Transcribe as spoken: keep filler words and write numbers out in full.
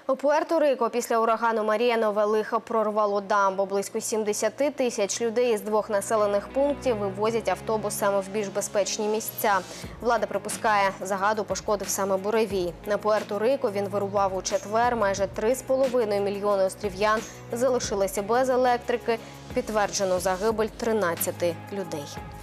У Пуерто-Рико після урагану Марія нове лихо прорвало дамбу. Близько сімдесят тисяч людей з двох населених пунктів вивозять автобусами в більш безпечні місця. Влада припускає, загаду пошкодив саме буревій. На Пуерто-Рико він вирував у четвер. Майже три з половиною мільйони острів'ян залишилися без електрики. Підтверджено загибель тринадцяти людей.